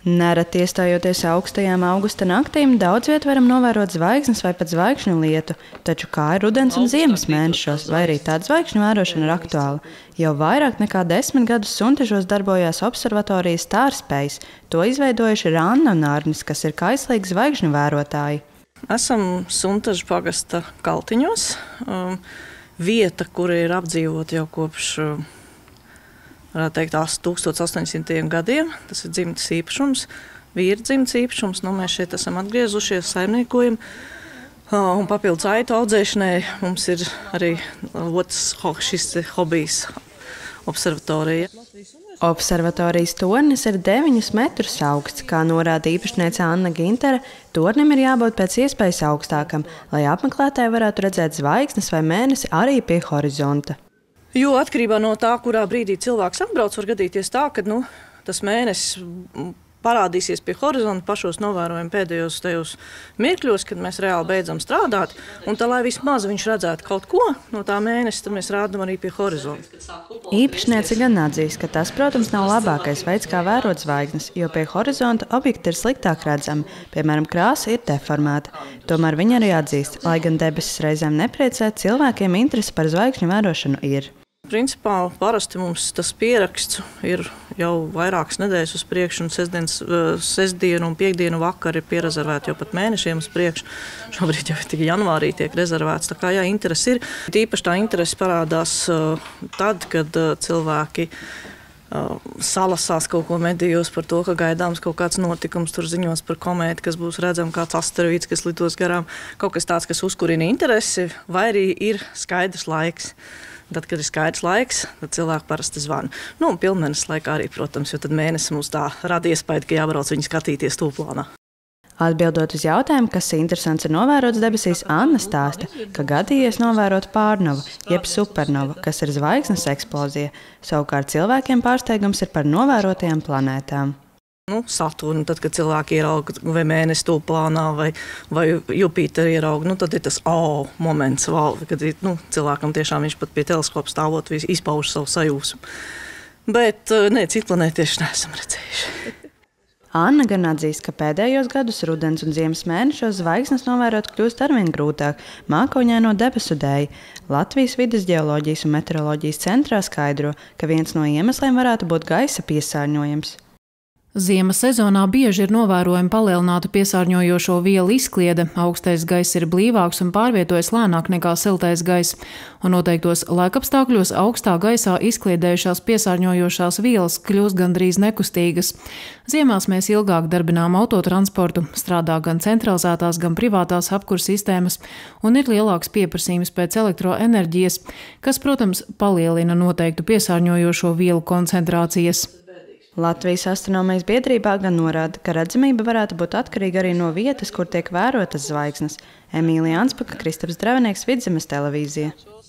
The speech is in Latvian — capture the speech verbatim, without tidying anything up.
Nereti iestājoties augstajām augusta naktīm, daudz viet varam novērot zvaigznes vai pat zvaigžņu lietu, taču kā ir rudens un ziemas mēnešos, vai arī tāda zvaigžņu vērošana ir aktuāla? Jau vairāk nekā desmit gadus Suntažos darbojās observatorijas Stārspejs. To izveidojuši ir Anna un Arnis, kas ir kaislīgi zvaigžņu vērotāji. Esam Suntažu pagasta Kaltiņos, um, vieta, kura ir apdzīvota jau kopš uh, varētu teikt, tūkstoš astoņsimtajiem gadiem. Tas ir dzimtes īpašums, vīra dzimtes īpašums. Nu, mēs šeit esam atgriezušies, saimniekojam. Un papildus aitu audzēšanai mums ir arī otrs šis hobijs – observatorija. Observatorijas tornis ir deviņus metrus augsts. Kā norāda īpašniece Anna Gintere, tornim ir jābūt pēc iespējas augstākam, lai apmeklētāji varētu redzēt zvaigznes vai mēnesi arī pie horizonta. Jo atkarībā no tā, kurā brīdī cilvēks atbrauc, var gadīties tā, ka nu, tas mēnesis parādīsies pie horizonta pašos novērojam pēdējos tajos mirkļos, kad mēs reāli beidzam strādāt. Un tā, lai vismaz viņš redzētu kaut ko no tā mēnesis, tad mēs rādam arī pie horizonta. Īpašniece gan atzīst, ka tas, protams, nav labākais veids, kā vērot zvaigznes, jo pie horizonta objekti ir sliktāk redzami, piemēram, krāsa ir deformēta. Tomēr viņa arī atzīst, lai gan debesis reizēm nepriecē, cilvēkiem interese par zvaigžņu vērošanu ir. Principā parasti mums tas pieraksts ir jau vairākas nedēļas uz priekšu, un sestdienas, sestdienu un piekdienu vakar ir pierezervēti jau pat mēnešiem uz priekšu. Šobrīd jau tikai janvārī tiek rezervēts, tā kā jā, interesi ir. Tīpaši tā interesi parādās tad, kad cilvēki salasās kaut ko medijos par to, ka gaidāms kaut kāds notikums, tur ziņos par komētu, kas būs redzams, kāds asteroīds, kas lidos garām, kaut kas tāds, kas uzkurina interesi, vai arī ir skaidrs laiks. Tad, kad ir skaidrs laiks, tad cilvēki parasti zvana. Nu, un pilnmēnesis laikā arī, protams, jo tad mēnesis mums tā rada iespēju, ka jābrauc viņu skatīties tūplānā. Atbildot uz jautājumu, kas interesants ir novērots debesīs, Anna stāsta, ka gadījies novērot pārnovu, jeb supernovu, kas ir zvaigznes eksplozija. Savukārt cilvēkiem pārsteigums ir par novērotajām planētām. Nu, Saturnu, tad, kad cilvēki ierauga vai mēnesi tūplānā, vai, vai Jupiteru ierauga, nu, tad ir tas oh, moments, wow, kad nu, cilvēkam tiešām viņš pat pie teleskopa stāvot izpauž savu sajūsmu. Bet ne, citu planētu tieši neesam redzējuši. Anna gan atzīst, ka pēdējos gadus rudens un ziemas mēnešos zvaigznes novērot kļūst arvien grūtāk, mākoņaino debesu dēļ. Latvijas vides ģeoloģijas un meteoroloģijas centrā skaidro, ka viens no iemesliem varētu būt gaisa piesārņojums. Ziemas sezonā bieži ir novērojama palielināta piesārņojošo vielu izkliede, augstais gaiss ir blīvāks un pārvietojas lēnāk nekā siltais gaiss, un noteiktos laikapstākļos augstā gaisā izkliedējušās piesārņojošās vielas kļūst gandrīz nekustīgas. Ziemās mēs ilgāk darbinām autotransportu, strādā gan centralizētās, gan privātās apkures sistēmas, un ir lielāks pieprasījums pēc elektroenerģijas, kas, protams, palielina noteiktu piesārņojošo vielu koncentrācijas. Latvijas astronomijas biedrībā gan norāda, ka redzamība varētu būt atkarīga arī no vietas, kur tiek vērotas zvaigznes. Emīlija Anspaka, Kristaps Dravenieks, Vidzemes televīzija.